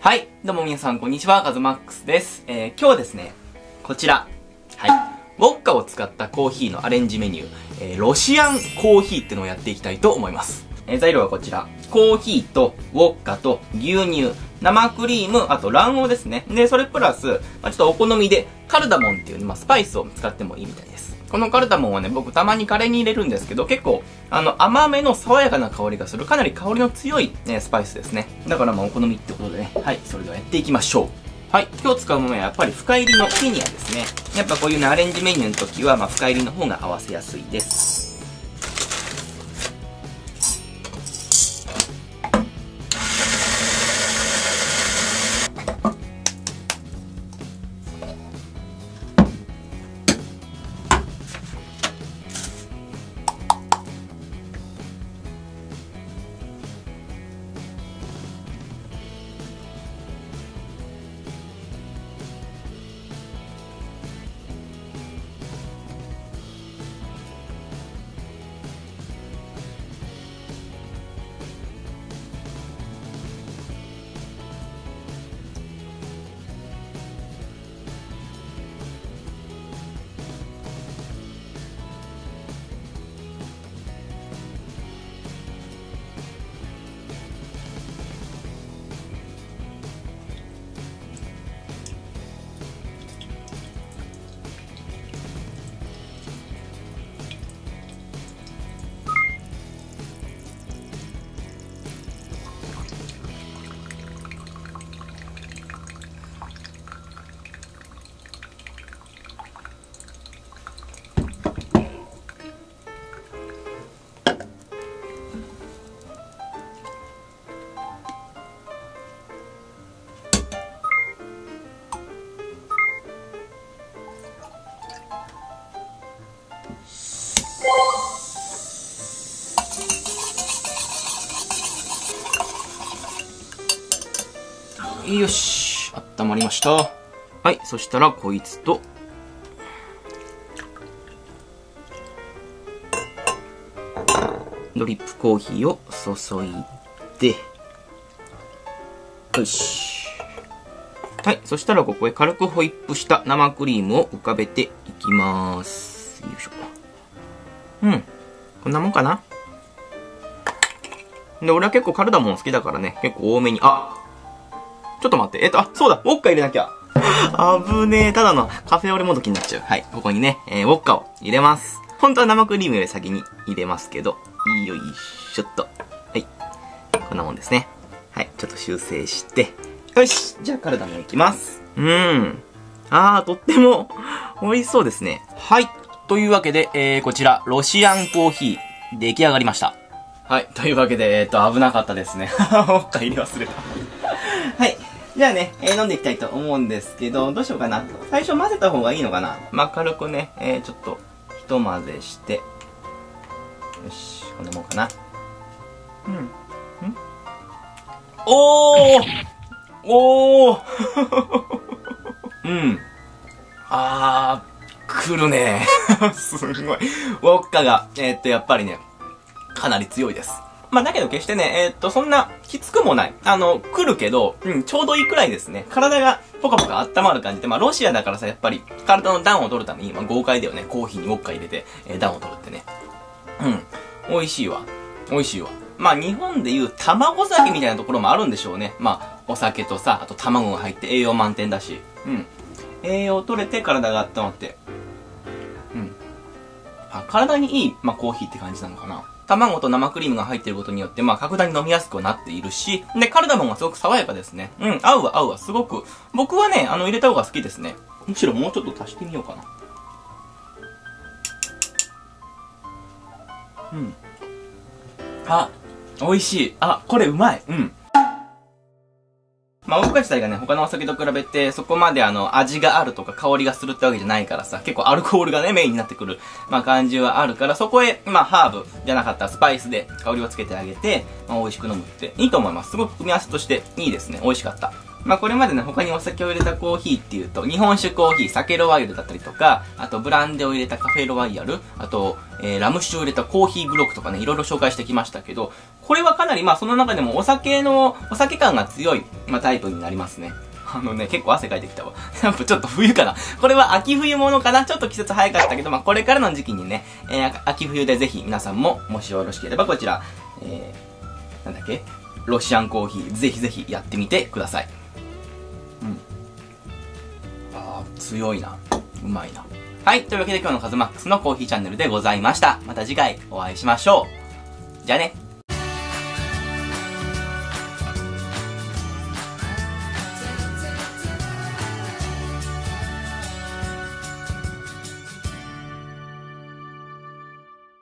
はい、どうも皆さんこんにちは、カズマックスです。今日はですね、こちら、はい、ウォッカを使ったコーヒーのアレンジメニュー、ロシアンコーヒーってのをやっていきたいと思います。材料はこちら、コーヒーとウォッカと牛乳、生クリーム、あと卵黄ですね。で、それプラス、ちょっとお好みでカルダモンっていう、スパイスを使ってもいいみたいです。このカルダモンはね、僕たまにカレーに入れるんですけど、結構、甘めの爽やかな香りがする、かなり香りの強い、スパイスですね。だからお好みってことでね。はい、それではやっていきましょう。はい、今日使うものはやっぱり深入りのフィニアですね。やっぱこういうね、アレンジメニューの時は、深入りの方が合わせやすいです。よし、温まりました。はい、そしたらこいつと、ドリップコーヒーを注いで、よし。はい、そしたらここへ軽くホイップした生クリームを浮かべていきます。よいしょ。こんなもんかな。で、俺は結構カルダモン好きだからね、結構多めに、ちょっと待って。そうだ、ウォッカ入れなきゃ。危ねえ。ただのカフェオレもどきになっちゃう。はい、ここにね、ウォッカを入れます。本当は生クリームより先に入れますけど、よいしょっと。はい。こんなもんですね。はい、ちょっと修正して。よし、じゃあカルダモンいきます。とっても美味しそうですね。はい。というわけで、こちら、ロシアンコーヒー、出来上がりました。はい。というわけで、危なかったですね。ウォッカ入れ忘れた。はい。じゃあね、飲んでいきたいと思うんですけど、どうしようかな。最初混ぜた方がいいのかな。軽くね、ちょっと、ひと混ぜして。よし、こんなもんかな。来るね。すごい。ウォッカが、やっぱりね、かなり強いです。だけど決してね、そんな、きつくもない。来るけど、ちょうどいいくらいですね。体がポカポカ温まる感じで、ロシアだからさ、やっぱり、体の暖を取るために、豪快だよね。コーヒーにウォッカ入れて、暖を取るってね。美味しいわ。美味しいわ。日本でいう卵酒みたいなところもあるんでしょうね。お酒とさ、あと卵が入って栄養満点だし。栄養取れて体が温まって。体にいい、コーヒーって感じなのかな。卵と生クリームが入っていることによって、格段に飲みやすくはなっているし、で、カルダモンがすごく爽やかですね。合うわ、すごく。僕はね、入れた方が好きですね。むしろもうちょっと足してみようかな。美味しい。これうまい。ウォッカ自体がね、他のお酒と比べて、そこまで味があるとか香りがするってわけじゃないからさ、結構アルコールがね、メインになってくる、感じはあるから、そこへ、ハーブじゃなかったらスパイスで香りをつけてあげて、美味しく飲むっていいと思います。すごく組み合わせとしていいですね。美味しかった。 まあこれまでね、他にお酒を入れたコーヒーっていうと、日本酒コーヒー、酒ロワイヤルだったりとか、あとブランデーを入れたカフェロワイヤル、あと、ラム酒を入れたコーヒーグロックとかね、いろいろ紹介してきましたけど、これはかなりまあその中でもお酒感が強い、まあタイプになりますね。結構汗かいてきたわ。やっぱちょっと冬かな。これは秋冬ものかな。ちょっと季節早かったけど、まあこれからの時期にね、秋冬でぜひ皆さんも、もしよろしければこちら、なんだっけ？ロシアンコーヒー、ぜひぜひやってみてください。強いな。うまいな。はい。というわけで今日のカズマックスのコーヒーチャンネルでございました。また次回お会いしましょう。じゃあね。